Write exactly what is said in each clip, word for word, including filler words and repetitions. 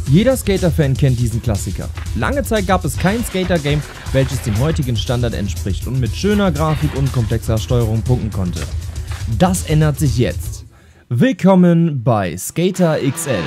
Jeder Skater-Fan kennt diesen Klassiker. Lange Zeit gab es kein Skater-Game, welches dem heutigen Standard entspricht und mit schöner Grafik und komplexer Steuerung punkten konnte. Das ändert sich jetzt. Willkommen bei Skater X L.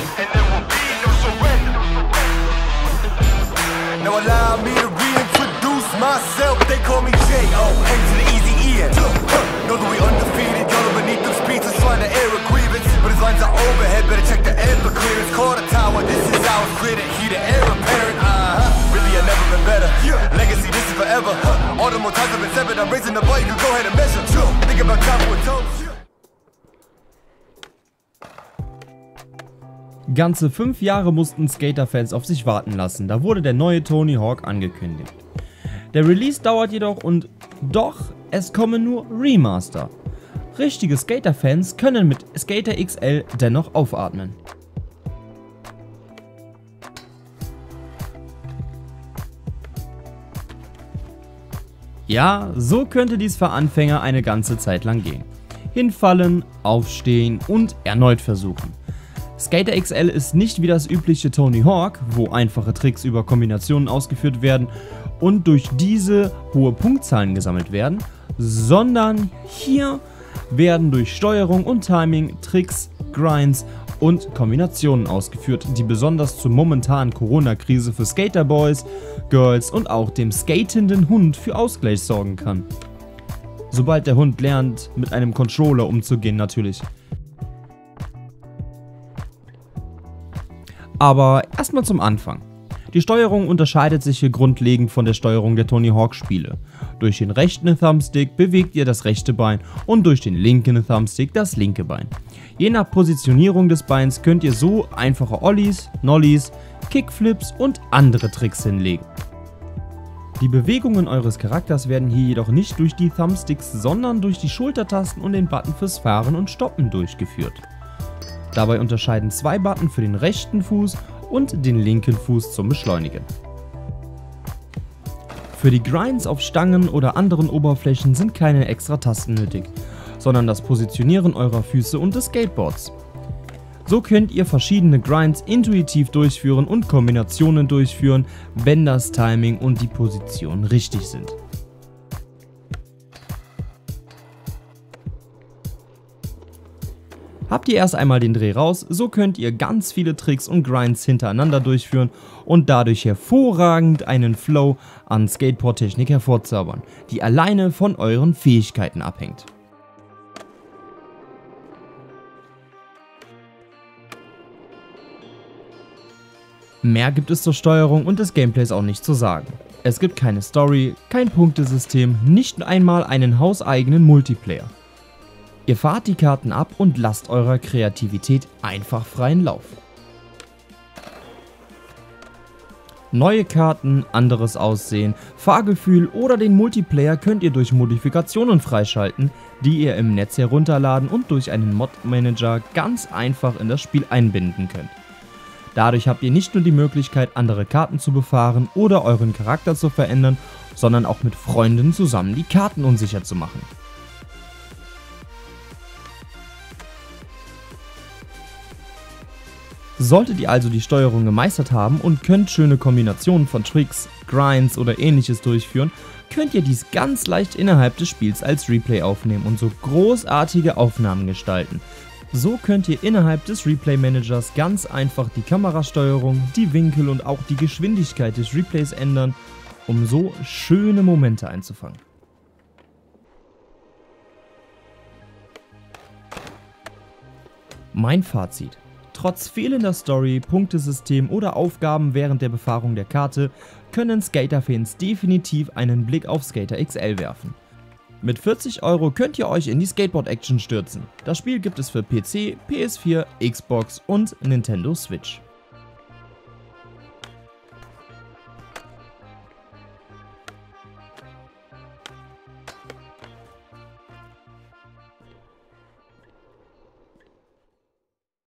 Ganze fünf Jahre mussten Skater-Fans auf sich warten lassen, da wurde der neue Tony Hawk angekündigt. Der Release dauert jedoch und doch, es kommen nur Remaster. Richtige Skater-Fans können mit Skater X L dennoch aufatmen. Ja, so könnte dies für Anfänger eine ganze Zeit lang gehen. Hinfallen, aufstehen und erneut versuchen. Skater X L ist nicht wie das übliche Tony Hawk, wo einfache Tricks über Kombinationen ausgeführt werden und durch diese hohe Punktzahlen gesammelt werden, sondern hier werden durch Steuerung und Timing Tricks, Grinds und Kombinationen ausgeführt, die besonders zur momentanen Corona-Krise für Skaterboys, Girls und auch dem skatenden Hund für Ausgleich sorgen kann. Sobald der Hund lernt, mit einem Controller umzugehen natürlich. Aber erstmal zum Anfang. Die Steuerung unterscheidet sich hier grundlegend von der Steuerung der Tony Hawk Spiele. Durch den rechten Thumbstick bewegt ihr das rechte Bein und durch den linken Thumbstick das linke Bein. Je nach Positionierung des Beins könnt ihr so einfache Ollies, Nollies, Kickflips und andere Tricks hinlegen. Die Bewegungen eures Charakters werden hier jedoch nicht durch die Thumbsticks, sondern durch die Schultertasten und den Button fürs Fahren und Stoppen durchgeführt. Dabei unterscheiden zwei Button für den rechten Fuß und den linken Fuß zum Beschleunigen. Für die Grinds auf Stangen oder anderen Oberflächen sind keine extra Tasten nötig, sondern das Positionieren eurer Füße und des Skateboards. So könnt ihr verschiedene Grinds intuitiv durchführen und Kombinationen durchführen, wenn das Timing und die Position richtig sind. Habt ihr erst einmal den Dreh raus, so könnt ihr ganz viele Tricks und Grinds hintereinander durchführen und dadurch hervorragend einen Flow an Skateboard-Technik hervorzaubern, die alleine von euren Fähigkeiten abhängt. Mehr gibt es zur Steuerung und des Gameplays auch nicht zu sagen. Es gibt keine Story, kein Punktesystem, nicht einmal einen hauseigenen Multiplayer. Ihr fahrt die Karten ab und lasst eurer Kreativität einfach freien Lauf. Neue Karten, anderes Aussehen, Fahrgefühl oder den Multiplayer könnt ihr durch Modifikationen freischalten, die ihr im Netz herunterladen und durch einen Mod-Manager ganz einfach in das Spiel einbinden könnt. Dadurch habt ihr nicht nur die Möglichkeit, andere Karten zu befahren oder euren Charakter zu verändern, sondern auch mit Freunden zusammen die Karten unsicher zu machen. Solltet ihr also die Steuerung gemeistert haben und könnt schöne Kombinationen von Tricks, Grinds oder ähnliches durchführen, könnt ihr dies ganz leicht innerhalb des Spiels als Replay aufnehmen und so großartige Aufnahmen gestalten. So könnt ihr innerhalb des Replay Managers ganz einfach die Kamerasteuerung, die Winkel und auch die Geschwindigkeit des Replays ändern, um so schöne Momente einzufangen. Mein Fazit: Trotz fehlender Story, Punktesystem oder Aufgaben während der Befahrung der Karte können Skater-Fans definitiv einen Blick auf Skater X L werfen. Mit vierzig Euro könnt ihr euch in die Skateboard-Action stürzen. Das Spiel gibt es für P C, P S vier, Xbox und Nintendo Switch.